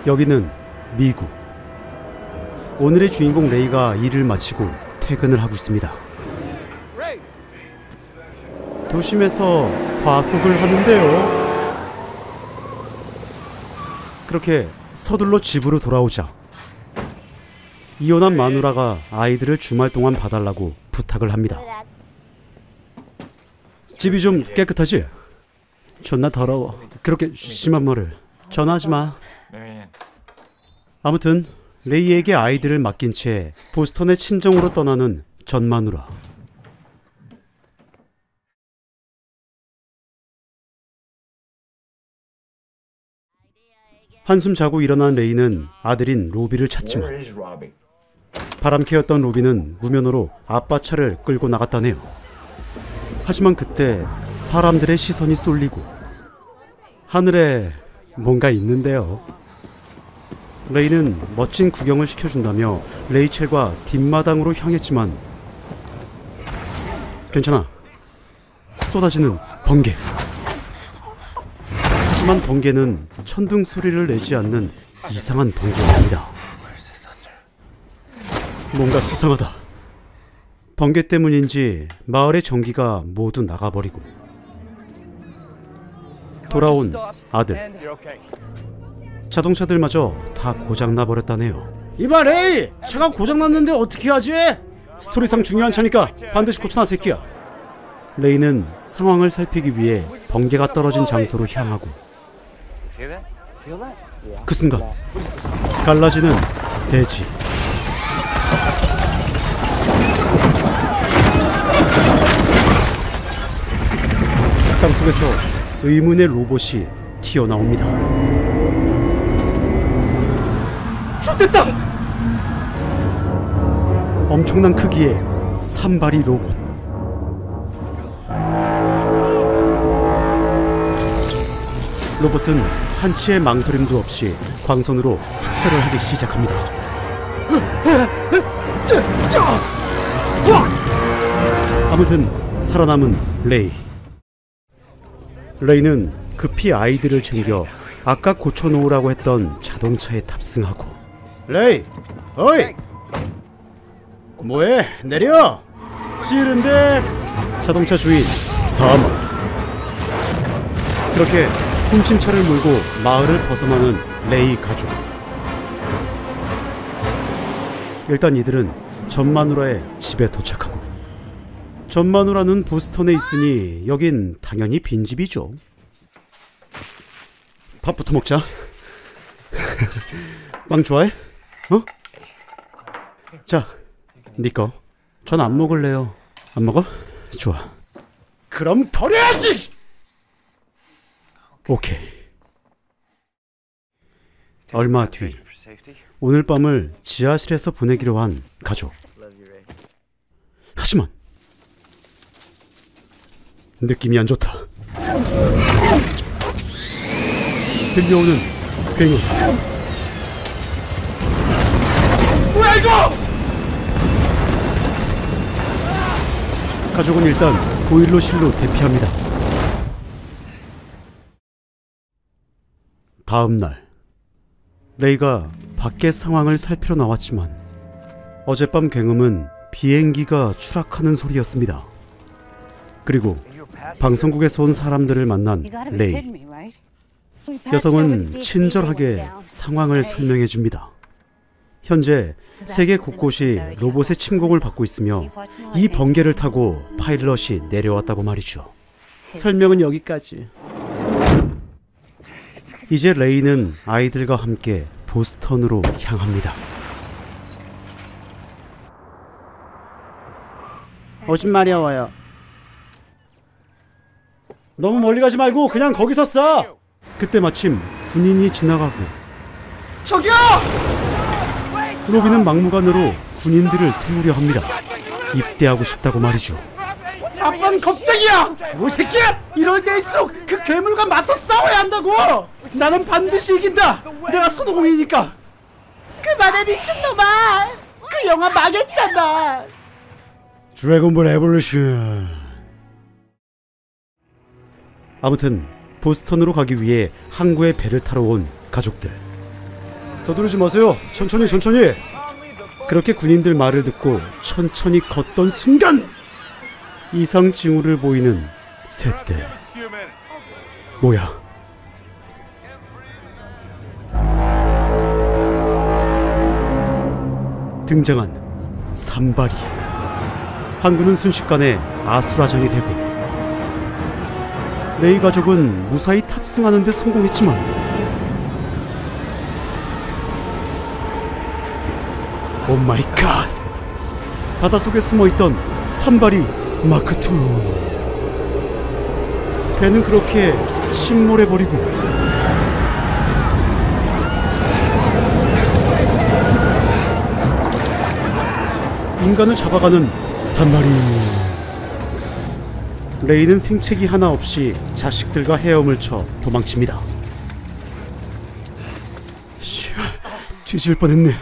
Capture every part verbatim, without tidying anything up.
여기는 미국. 오늘의 주인공 레이가 일을 마치고 퇴근을 하고 있습니다. 도심에서 과속을 하는데요. 그렇게 서둘러 집으로 돌아오자 이혼한 마누라가 아이들을 주말 동안 봐달라고 부탁을 합니다. 집이 좀 깨끗하지? 존나 더러워. 그렇게 심한 말을. 전화하지 마. 아무튼 레이에게 아이들을 맡긴 채 보스턴의 친정으로 떠나는 전 마누라. 한숨 자고 일어난 레이는 아들인 로비를 찾지만 바람캐였던 로비는 무면허로 아빠 차를 끌고 나갔다네요. 하지만 그때 사람들의 시선이 쏠리고 하늘에 뭔가 있는데요. 레이는 멋진 구경을 시켜준다며 레이첼과 뒷마당으로 향했지만 괜찮아. 쏟아지는 번개. 하지만 번개는 천둥 소리를 내지 않는 이상한 번개였습니다. 뭔가 수상하다. 번개 때문인지 마을의 전기가 모두 나가버리고 돌아온 아들. 자동차들마저 다 고장나버렸다네요. 이봐 레이! 차가 고장났는데 어떻게 하지? 스토리상 중요한 차니까 반드시 고쳐놔 새끼야. 레이는 상황을 살피기 위해 번개가 떨어진 장소로 향하고 그 순간 갈라지는 대지. 땅속에서 의문의 로봇이 튀어나옵니다. 좆됐다! 엄청난 크기의 산발이 로봇. 로봇은 한치의 망설임도 없이 광선으로 학살을 하기 시작합니다. 아무튼 살아남은 레이. 레이는 급히 아이들을 챙겨 아까 고쳐놓으라고 했던 자동차에 탑승하고 레이! 어이! 뭐해? 내려! 싫은데! 자동차 주인 사망. 그렇게 훔친 차를 몰고 마을을 벗어나는 레이 가족. 일단 이들은 전 마누라의 집에 도착하고 전 마누라는 보스턴에 있으니 여긴 당연히 빈집이죠. 밥부터 먹자. 빵 좋아해? 어? 자, 니꺼. 전 안 먹을래요. 안 먹어? 좋아. 그럼 버려야지! 오케이. 얼마 뒤 오늘 밤을 지하실에서 보내기로 한 가족. 하지만 느낌이 안 좋다. 들려오는 굉음. 뭐야 이거! 가족은 일단 보일러실로 대피합니다. 다음 날 레이가 밖의 상황을 살피러 나왔지만 어젯밤 굉음은 비행기가 추락하는 소리였습니다. 그리고 방송국에서 온 사람들을 만난 레이. 여성은 친절하게 상황을 설명해 줍니다. 현재 세계 곳곳이 로봇의 침공을 받고 있으며 이 번개를 타고 파일럿이 내려왔다고 말이죠. 설명은 여기까지. 이제 레이는 아이들과 함께 보스턴으로 향합니다. 오십 마리 와요. 너무 멀리 가지 말고 그냥 거기서 쏴! 그때 마침 군인이 지나가고 저기요! 로비는 막무가내로 군인들을 세우려 합니다. 입대하고 싶다고 말이죠. 아빠는 겁쟁이야! 뭐 새끼야! 이럴 때일수록 그 괴물과 맞서 싸워야 한다고! 나는 반드시 이긴다! 내가 손오공이니까! 그만해 미친놈아! 그 영화 망했잖아! 드래곤볼 에볼루션. 아무튼 보스턴으로 가기 위해 항구에 배를 타러 온 가족들. 서두르지 마세요. 천천히 천천히. 그렇게 군인들 말을 듣고 천천히 걷던 순간 이상 징후를 보이는 셋대. 뭐야? 등장한 산발이. 항구는 순식간에 아수라장이 되고 레이 가족은 무사히 탑승하는 데 성공했지만 오마이갓! 바닷속에 숨어있던 산발이 마크투. 배는 그렇게 침몰해버리고 인간을 잡아가는 산발이. 레이는 생채기 하나 없이 자식들과 헤엄을 쳐 도망칩니다. 씨, 뒤질 뻔했네.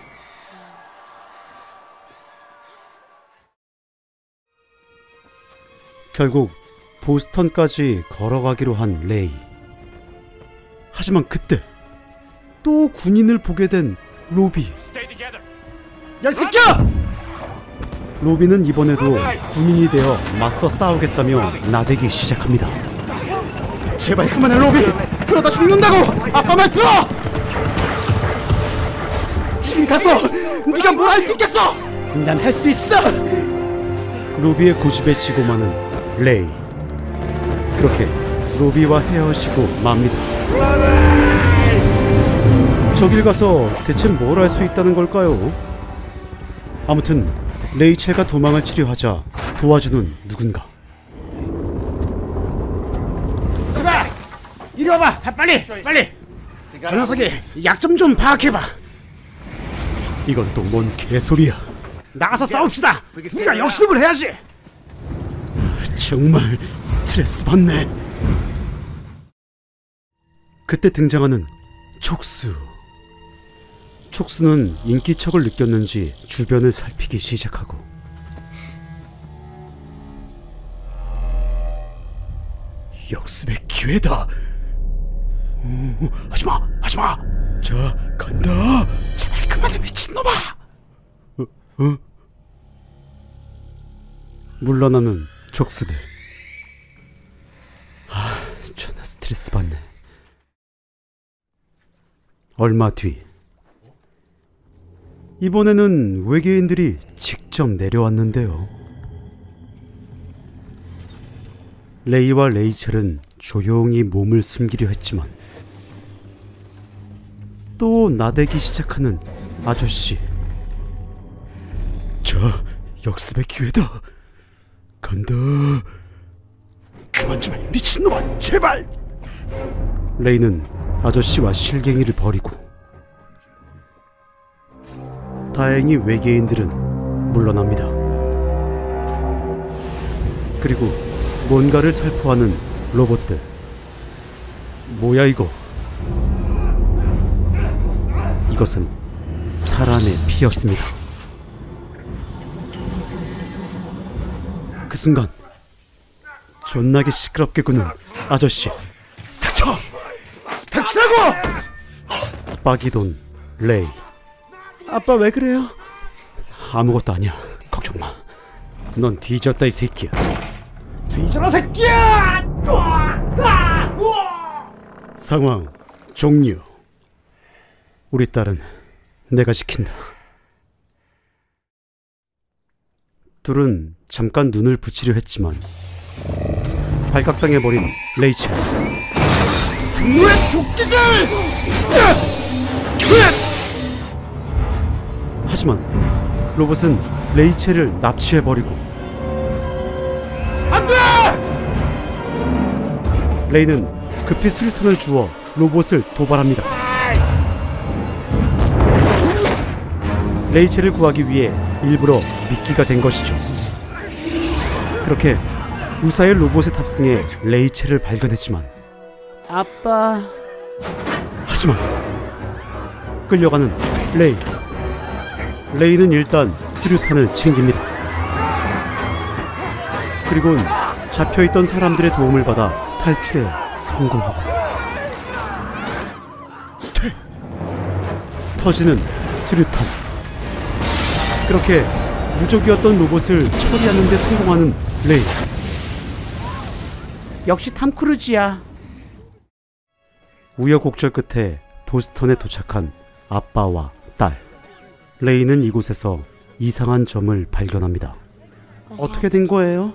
결국 보스턴까지 걸어가기로 한 레이. 하지만 그때 또 군인을 보게 된 로비. 야, 이 새끼야! 로비는 이번에도 군인이 되어 맞서 싸우겠다며 나대기 시작합니다. 제발 그만해, 로비! 그러다 죽는다고! 아빠 말 들어! 지금 가서 네가 뭘 할 수 있겠어! 난 할 수 있어! 로비의 고집에 지고 마는 레이. 그렇게 로비와 헤어지고 맙니다. 저길 가서 대체 뭘 할 수 있다는 걸까요? 아무튼 레이첼과 도망을 치료하자 도와주는 누군가. 이봐! 이리 와봐! 빨리! 빨리! 저 녀석이 약점 좀 파악해봐. 이건 또 뭔 개소리야. 나가서 싸웁시다! 우리가 역습을 해야지! 정말 스트레스 받네. 그때 등장하는 촉수. 촉수는 인기척을 느꼈는지 주변을 살피기 시작하고 역습의 기회다. 오, 하지마! 하지마! 자, 간다! 제발 그만해, 미친놈아! 어? 어? 물러나는 촉수들. 아, 존나 스트레스 받네. 얼마 뒤 이번에는 외계인들이 직접 내려왔는데요. 레이와 레이첼은 조용히 몸을 숨기려 했지만 또 나대기 시작하는 아저씨. 자, 역습의 기회다. 간다. 그만 좀 해, 미친놈아, 제발! 레이는 아저씨와 실갱이를 벌이고 다행히 외계인들은 물러납니다. 그리고 뭔가를 살포하는 로봇들. 뭐야 이거? 이것은 사람의 피였습니다. 그 순간 존나게 시끄럽게 구는 아저씨. 닥쳐! 닥치라고! 빡이 돈 레이. 아빠 왜 그래요? 아무것도 아니야. 걱정 마. 넌 뒤졌다 이 새끼야. 뒤져라 새끼야! 상황 종료. 우리 딸은 내가 지킨다. 둘은 잠깐 눈을 붙이려 했지만 발각당해버린 레이첼. 분노의 도끼질! 하지만 로봇은 레이첼을 납치해버리고 안돼! 레이는 급히 수류탄을 주워 로봇을 도발합니다. 레이첼을 구하기 위해 일부러 미끼가 된 것이죠. 그렇게 무사히 로봇에 탑승해 레이첼을 발견했지만 아빠... 하지만 끌려가는 레이. 레이는 일단 수류탄을 챙깁니다. 그리곤 잡혀있던 사람들의 도움을 받아 탈출에 성공하고 퇴! 터지는 수류탄. 그렇게 무적이었던 로봇을 처리하는 데 성공하는 레이. 역시 탐 크루즈야. 우여곡절 끝에 보스턴에 도착한 아빠와 딸. 레이는 이곳에서 이상한 점을 발견합니다. 어떻게 된 거예요?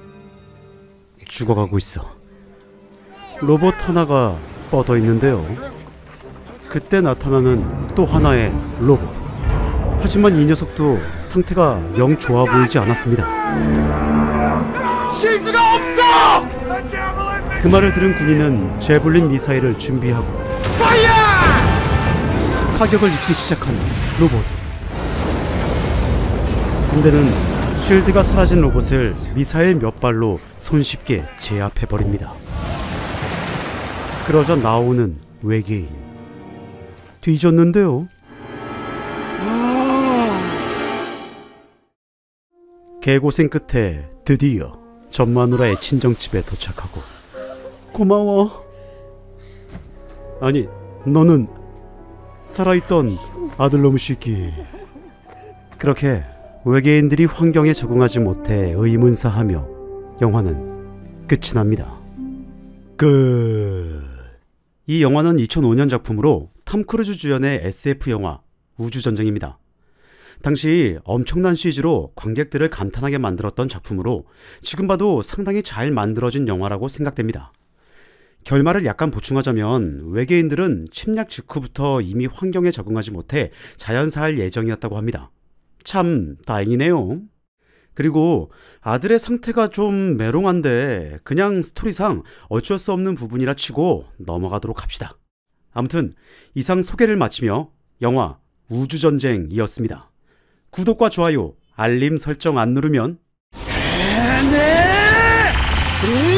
죽어가고 있어. 로봇 하나가 뻗어 있는데요. 그때 나타나는 또 하나의 로봇. 하지만 이 녀석도 상태가 영 좋아 보이지 않았습니다. 실드가 없어! 그 말을 들은 군인은 제블린 미사일을 준비하고 파이어! 타격을 입기 시작한 로봇. 군대는 실드가 사라진 로봇을 미사일 몇 발로 손쉽게 제압해버립니다. 그러자 나오는 외계인. 뒤졌는데요. 개고생 끝에 드디어 전마누라의 친정집에 도착하고 고마워. 아니, 너는 살아있던 아들놈 새끼. 그렇게 외계인들이 환경에 적응하지 못해 의문사하며 영화는 끝이 납니다. 끝. 이 영화는 이천오 년 작품으로 톰 크루즈 주연의 에스에프 영화 우주전쟁입니다. 당시 엄청난 씨지로 관객들을 감탄하게 만들었던 작품으로 지금 봐도 상당히 잘 만들어진 영화라고 생각됩니다. 결말을 약간 보충하자면 외계인들은 침략 직후부터 이미 환경에 적응하지 못해 자연사할 예정이었다고 합니다. 참 다행이네요. 그리고 아들의 상태가 좀 메롱한데 그냥 스토리상 어쩔 수 없는 부분이라 치고 넘어가도록 합시다. 아무튼 이상 소개를 마치며 영화 우주전쟁이었습니다. 구독과 좋아요, 알림 설정 안 누르면 네!